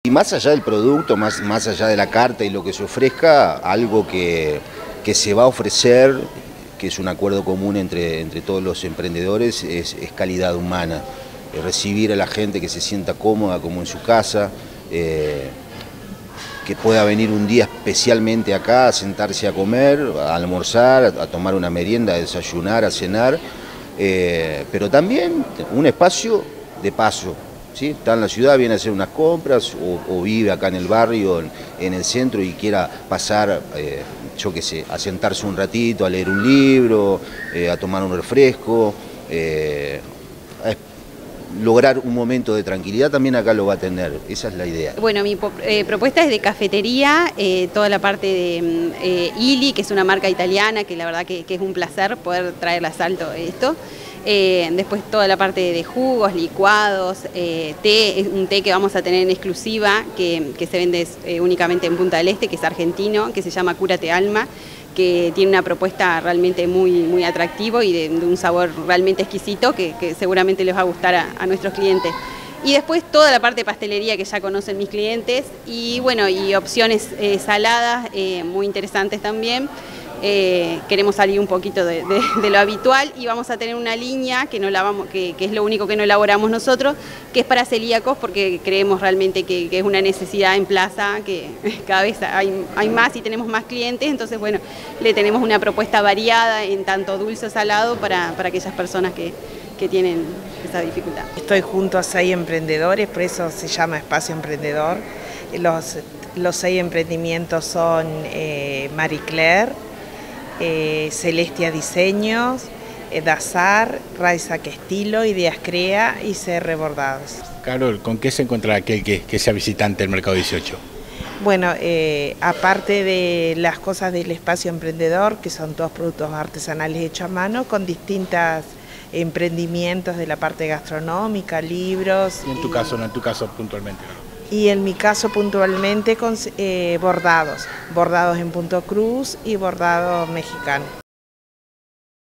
Y más allá del producto, más allá de la carta y lo que se ofrezca, algo que se va a ofrecer, que es un acuerdo común entre todos los emprendedores, es calidad humana. Recibir a la gente que se sienta cómoda como en su casa, que pueda venir un día especialmente acá a sentarse a comer, a almorzar, a tomar una merienda, a desayunar, a cenar, pero también un espacio de paso. ¿Sí? Está en la ciudad, viene a hacer unas compras o vive acá en el barrio, en el centro y quiera pasar, yo qué sé, a sentarse un ratito, a leer un libro, a tomar un refresco, a lograr un momento de tranquilidad, también acá lo va a tener, esa es la idea. Bueno, mi propuesta es de cafetería, toda la parte de Illy, que es una marca italiana, que la verdad que es un placer poder traerla a Salto esto. Después toda la parte de jugos, licuados, té, un té que vamos a tener en exclusiva, que se vende únicamente en Punta del Este, que es argentino, que se llama Cúrate Alma, que tiene una propuesta realmente muy atractivo y de un sabor realmente exquisito que seguramente les va a gustar a nuestros clientes. Y después toda la parte de pastelería que ya conocen mis clientes y bueno, y opciones saladas muy interesantes también. Queremos salir un poquito de lo habitual y vamos a tener una línea que es lo único que no elaboramos nosotros, que es para celíacos, porque creemos realmente que es una necesidad en plaza, que cada vez hay más y tenemos más clientes, entonces bueno, le tenemos una propuesta variada en tanto dulce o salado para aquellas personas que tienen esa dificultad. Estoy junto a 6 emprendedores, por eso se llama Espacio Emprendedor. Los 6 emprendimientos son Marie Claire, Celestia Diseños, Dazar, Raiza Que Estilo, Ideas Crea y CR Bordados. Carol, ¿con qué se encontrará aquel que sea visitante del Mercado 18? Bueno, aparte de las cosas del Espacio Emprendedor, que son todos productos artesanales hechos a mano, con distintos emprendimientos de la parte gastronómica, libros. Y en tu caso, no en tu caso puntualmente, ¿no? Y en mi caso puntualmente con bordados en punto cruz y bordado mexicano.